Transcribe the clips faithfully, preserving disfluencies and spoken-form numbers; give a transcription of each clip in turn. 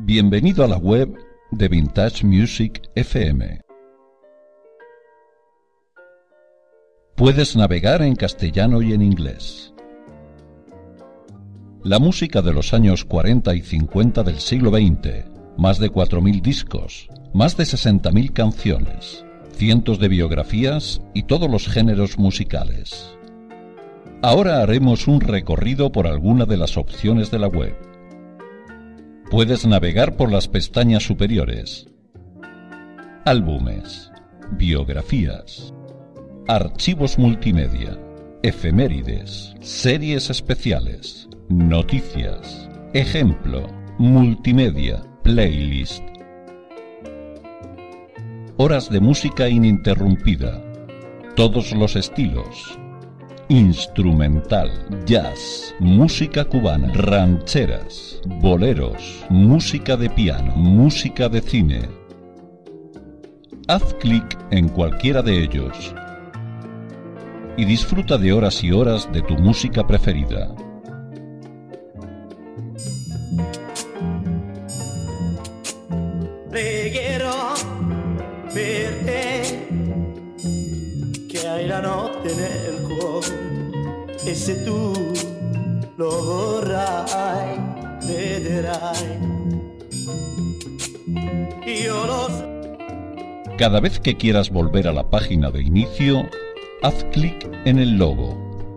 Bienvenido a la web de Vintage Music F M. Puedes navegar en castellano y en inglés. La música de los años cuarenta y cincuenta del siglo veinte, más de cuatro mil discos, más de sesenta mil canciones, cientos de biografías y todos los géneros musicales. Ahora haremos un recorrido por alguna de las opciones de la web. Puedes navegar por las pestañas superiores: álbumes, biografías, archivos multimedia, efemérides, series especiales, noticias, ejemplo, multimedia, playlist, horas de música ininterrumpida, todos los estilos, instrumental, jazz, música cubana, rancheras, boleros, música de piano, música de cine. Haz clic en cualquiera de ellos y disfruta de horas y horas de tu música preferida. Pregherò per te che hai la notte nel cuore, e se tu lo vorrai vedrai. Io lo so. Cada vez que quieras volver a la página de inicio, haz clic en el logo.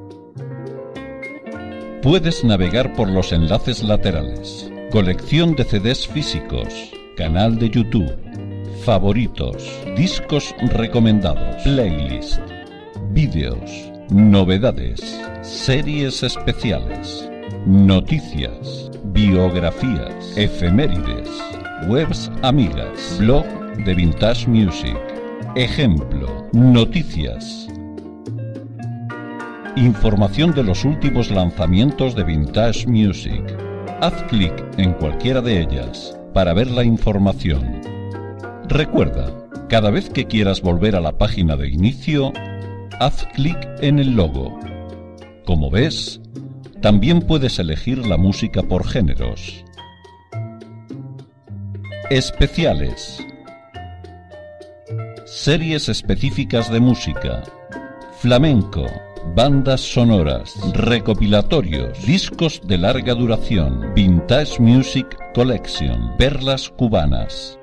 Puedes navegar por los enlaces laterales, colección de C Ds físicos, canal de YouTube, favoritos, discos recomendados, playlist, vídeos, novedades, series especiales, noticias, biografías, efemérides, webs amigas, blog de Vintage Music, ejemplo, noticias, información de los últimos lanzamientos de Vintage Music. Haz clic en cualquiera de ellas para ver la información. Recuerda, cada vez que quieras volver a la página de inicio, haz clic en el logo. Como ves, también puedes elegir la música por géneros. Especiales. Series específicas de música. Flamenco. Bandas sonoras, recopilatorios, discos de larga duración, Vintage Music Collection, perlas cubanas.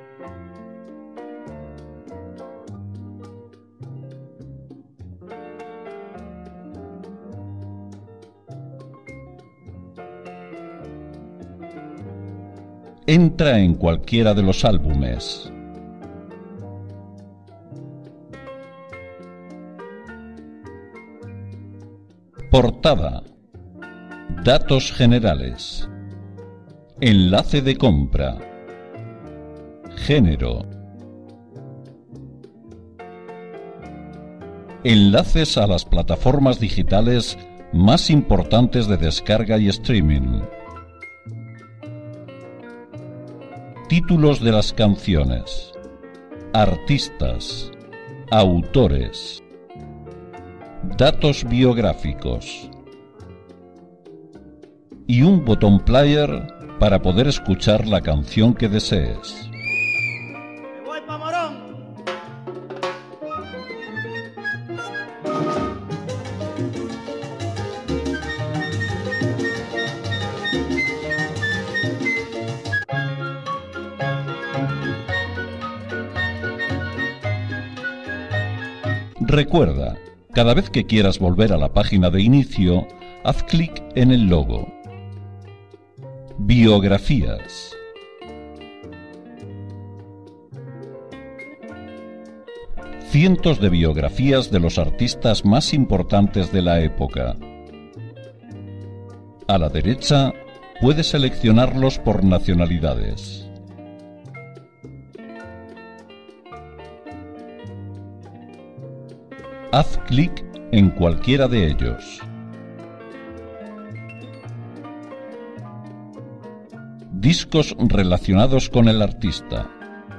Entra en cualquiera de los álbumes. Portada. Datos generales. Enlace de compra. Género. Enlaces a las plataformas digitales más importantes de descarga y streaming. Títulos de las canciones. Artistas. Autores. Datos biográficos y un botón player para poder escuchar la canción que desees. Me voy pa' Morón. Recuerda, cada vez que quieras volver a la página de inicio, haz clic en el logo. Biografías. Cientos de biografías de los artistas más importantes de la época. A la derecha, puedes seleccionarlos por nacionalidades. Haz clic en cualquiera de ellos. Discos relacionados con el artista.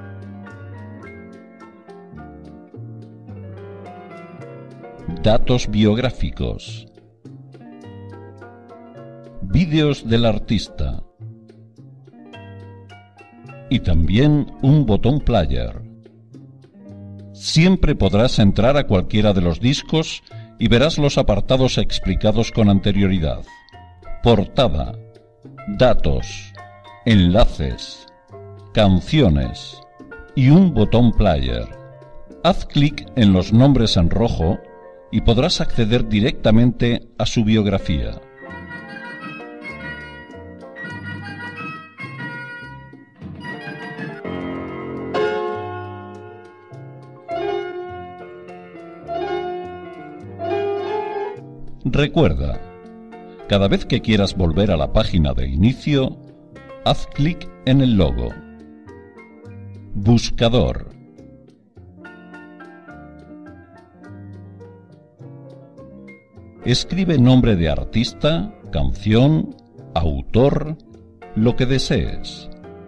Datos biográficos. Vídeos del artista. y también un botón player. Siempre podrás entrar a cualquiera de los discos y verás los apartados explicados con anterioridad. Portada, datos, enlaces, canciones y un botón player. Haz clic en los nombres en rojo y podrás acceder directamente a su biografía. Recuerda, cada vez que quieras volver a la página de inicio, haz clic en el logo. Buscador. Escribe nombre de artista, canción, autor, lo que desees.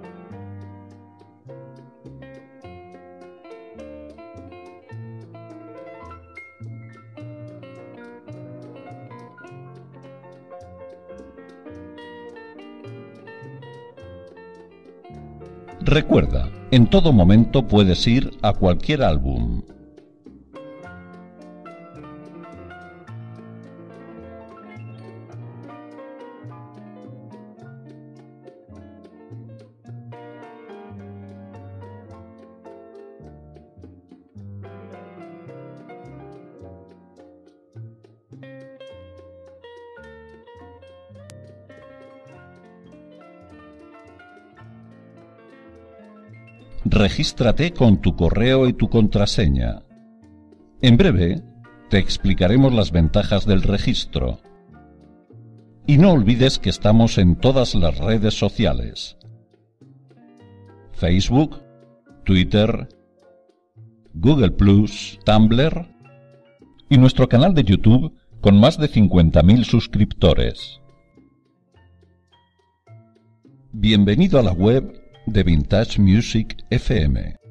Recuerda, en todo momento puedes ir a cualquier álbum. Regístrate con tu correo y tu contraseña. En breve, te explicaremos las ventajas del registro. Y no olvides que estamos en todas las redes sociales: Facebook, Twitter, Google plus, Tumblr y nuestro canal de YouTube con más de cincuenta mil suscriptores. Bienvenido a la web de Vintage Music F M.